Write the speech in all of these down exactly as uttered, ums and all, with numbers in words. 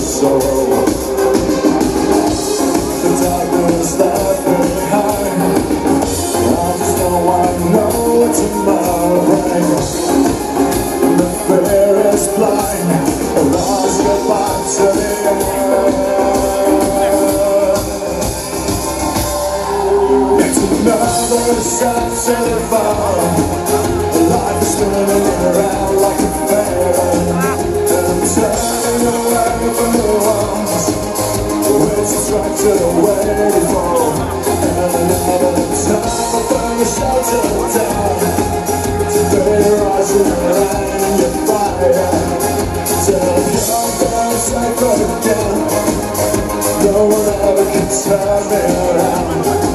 soul. The darkness left behind, I just don't want to know what tomorrow brings. The fear is blind, I lost goodbye to the end. It's another sunset fall. Life is spinning around like a fan, and I'm turning away from the walls, which is right to the way to fall. And another time I burn the shelter down, today rising around in your fire, till you're very safe again. No one ever can turn me around.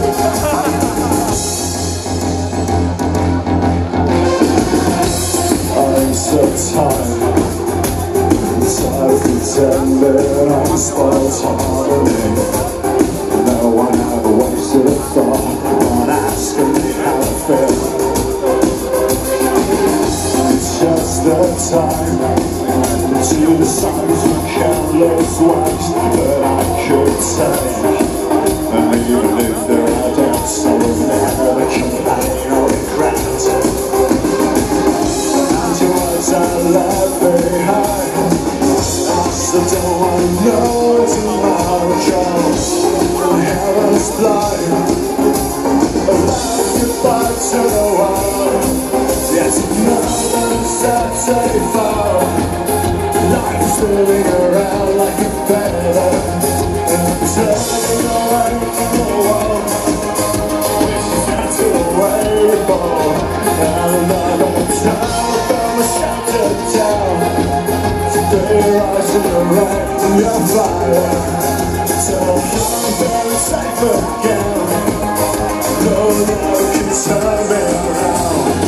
I'm so tired, tired of pretending I'm spoiled harmony. No one ever wasted a thought on asking me how I feel. It's just the time to decide between countless ways that I could take. And even if there are doubts, I will never complain or regret. I left behind, I still don't want to know tomorrow comes. Heaven's blind, a life goodbye to the world. Yet another Saturday fall. Life is spinning around like a feather, and I'm turning away from the wall, which is not to the way we fall. And another time shelter down, today rising around in your fire, till I'm very safe again. No one ever can turn me around.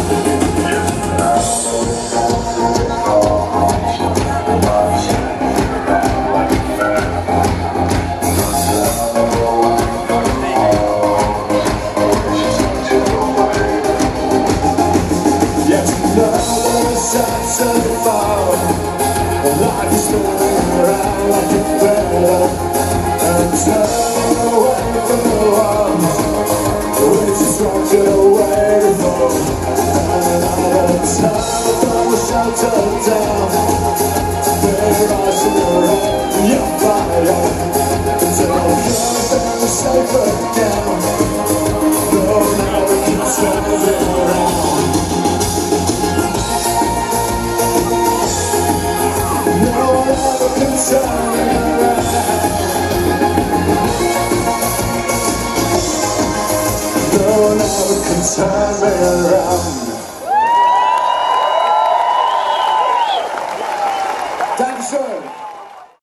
Yet another Saturday fall, life is spinning around like a feather, and I'm turning away from the walls, which is right to the way to fall. And another time I burn the shelter down, today rising around in your fire, until I'm very safe again. No one ever can turn me around. No one ever can turn me around. No one ever can turn me around.